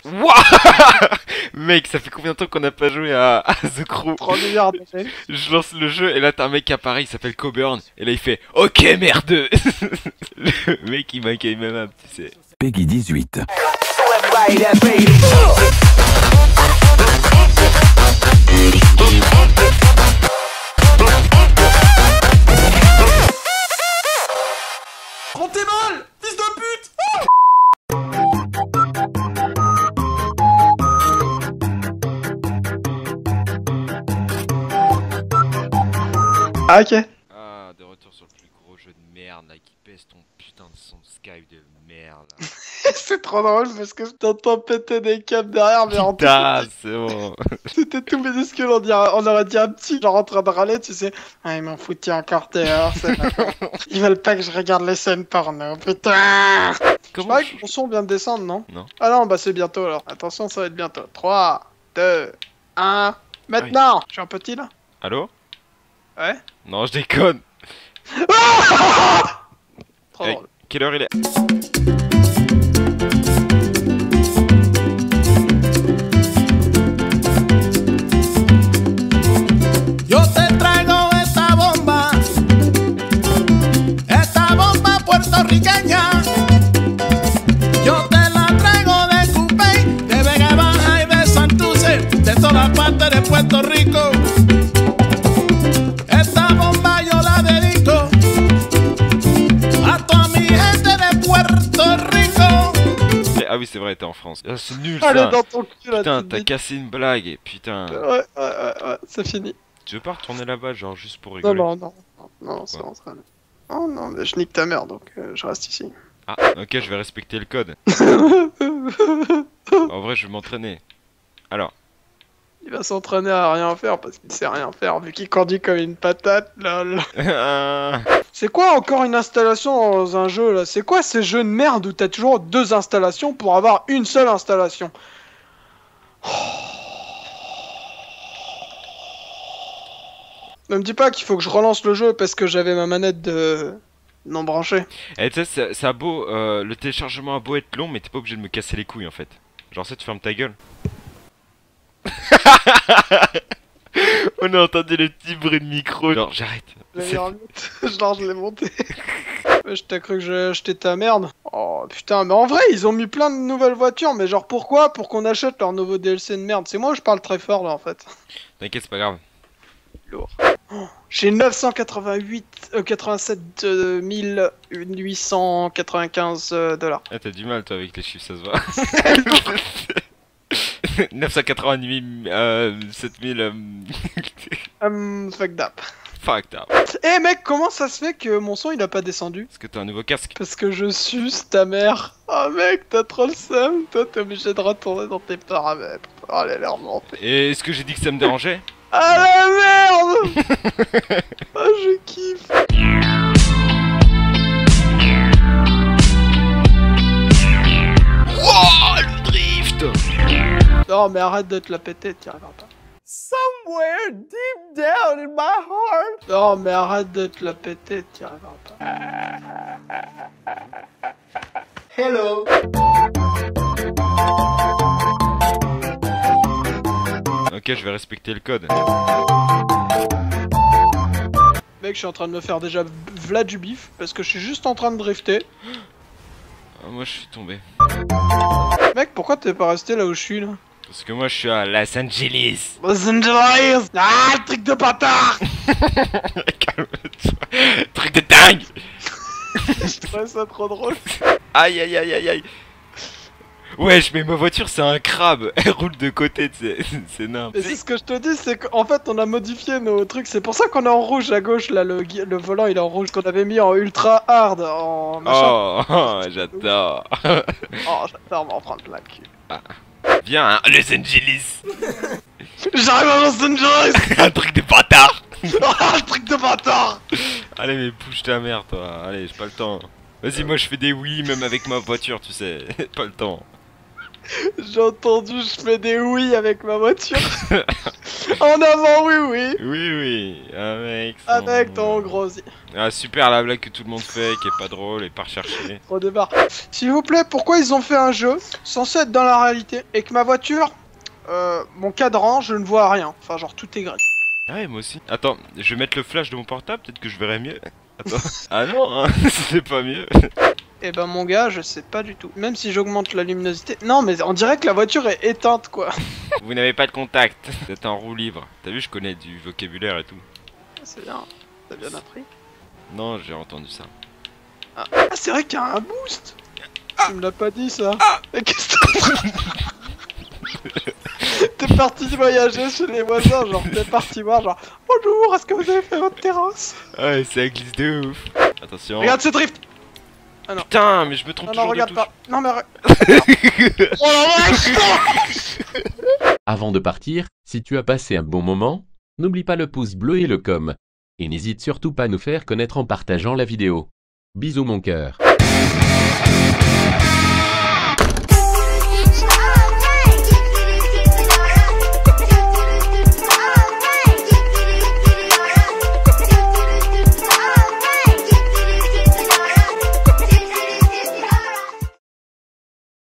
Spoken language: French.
Wouah. Mec, ça fait combien de temps qu'on n'a pas joué à The Crew? 3 milliards d'années. Je lance le jeu et là t'as un mec qui apparaît, il s'appelle Coburn. Et là il fait OK merde. Le mec il m'accueille même un, tu sais. Peggy 18. Prends tes balles, fils de pute. Ah, ok. Ah, de retour sur le plus gros jeu de merde là qui pèse ton putain de son Skype de merde. C'est trop drôle parce que je t'entends péter des câbles derrière, mais en Putain, c'est bon. c'était tout minuscule, on aurait dit un petit genre en train de râler, tu sais. Ah, ils m'ont foutu encore dehors, c'est ils veulent pas que je regarde les scènes porno, putain. Comment Je crois que mon son vient de descendre, non? Non. Ah non, bah c'est bientôt alors. Attention, ça va être bientôt. 3, 2, 1, maintenant. Je suis un petit là? Allô? Ouais. Non, je déconne. Trop Hey, drôle. quelle heure il est? Yo te traigo esta bomba puertorriqueña. Yo te la traigo de Cupey, de Vega Baja y de Santurce, de todas partes de Puerto Rico. Esta bomba yo la dedico a toda mi gente de Puerto Rico. Ah oui, c'est vrai, t'es en France. Ah, c'est nul Allez ça. dans ton cul là. Putain, tu te t'as dis. cassé une blague et putain. Ouais, c'est fini. Tu veux pas retourner là-bas, genre juste pour Non, rigoler? non, c'est bon, ça va aller. Oh non, mais je nique ta mère donc je reste ici. Ah, ok, je vais respecter le code. En vrai, je vais m'entraîner. Alors, Il va s'entraîner à rien faire parce qu'il sait rien faire vu qu'il conduit comme une patate, lol. C'est quoi encore une installation dans un jeu là? C'est quoi ces jeux de merde où t'as toujours 2 installations pour avoir une seule installation? Ne me dis pas qu'il faut que je relance le jeu parce que j'avais ma manette de... non branchée. et tu sais, ça a beau, le téléchargement a beau être long, mais t'es pas obligé de me casser les couilles en fait. Genre ça, tu fermes ta gueule. On a entendu le petit bruit de micro. Genre, j'arrête. Je l'ai monté. Je t'ai cru que j'ai acheté ta merde. Oh putain, mais en vrai, ils ont mis plein de nouvelles voitures, mais genre pourquoi? Pour qu'on achète leur nouveau DLC de merde. C'est moi ou je parle très fort là en fait? T'inquiète, c'est pas grave. Lourd. Oh, j'ai 87 895 dollars. Ah, t'as du mal toi avec les chiffres, ça se voit. 988 7000 Fucked up. fucked up. Eh mec, comment ça se fait que mon son il a pas descendu? Est-ce que t'as un nouveau casque? Parce que je suce ta mère. Oh mec, t'as trop le seum. Toi, t'es obligé de retourner dans tes paramètres. Oh, elle a l'air montée. Et est-ce que j'ai dit que ça me dérangeait? Ah la merde. Oh, je kiffe. Wow, le drift! Non mais arrête de te la péter, t'y arriveras pas. Somewhere deep down in my heart. Non mais arrête de te la péter, t'y arriveras pas. Hello. Ok, je vais respecter le code. Mec, je suis en train de me faire déjà v'là du bif parce que je suis juste en train de drifter. Ah, moi, je suis tombé. Mec, pourquoi t'es pas resté là où je suis là? Parce que moi, je suis à Los Angeles. Los Angeles. Ah, le truc de bâtard. Calme-toi. Truc de dingue! Je trouvais ça trop drôle. Aïe aïe aïe aïe aïe! Wesh, mais ma voiture c'est un crabe, elle roule de côté, c'est nimp. Et c'est ce que je te dis, c'est qu'en fait on a modifié nos trucs, c'est pour ça qu'on est en rouge à gauche là, le volant il est en rouge, qu'on avait mis en ultra hard, en machin. Oh, j'adore. Oh, j'adore m'en prendre plein le cul. Viens, hein, Los Angeles. J'arrive à Los Angeles. Un truc de bâtard. Oh, le truc de bâtard. Allez, mais bouge ta mère, toi. Allez, j'ai pas le temps. Vas-y, moi je fais des oui, même avec ma voiture, tu sais. Pas le temps. J'ai entendu, je fais des oui avec ma voiture. En avant, oui, oui. Oui, avec... son- Avec ton gros... Ah, super la blague que tout le monde fait, qui est pas drôle et pas recherchée. Redémarre. S'il vous plaît, pourquoi ils ont fait un jeu censé être dans la réalité et que ma voiture, mon cadran, je ne vois rien. Enfin, genre, tout est gris. Ah ouais, moi aussi. Attends, je vais mettre le flash de mon portable, peut-être que je verrai mieux. Attends. Ah non, hein, c'est pas mieux. Eh ben, mon gars, je sais pas du tout. Même si j'augmente la luminosité... Non, mais on dirait que la voiture est éteinte, quoi. Vous n'avez pas de contact. Vous êtes en roue libre. T'as vu, je connais du vocabulaire et tout. C'est bien. T'as bien appris. Non, j'ai entendu ça. Ah, c'est vrai qu'il y a un boost. Tu me l'as pas dit, ça. Mais qu'est-ce que t'es parti voyager chez les voisins, genre t'es parti voir, genre bonjour, est-ce que vous avez fait votre terrasse? Ouais, ça glisse de ouf. Attention. Regarde ce drift. Putain, mais je me trompe Non, non, toujours regarde de pas. touche. Non, mais oh la vache. Avant de partir, si tu as passé un bon moment, n'oublie pas le pouce bleu et le com. Et n'hésite surtout pas à nous faire connaître en partageant la vidéo. Bisous mon cœur.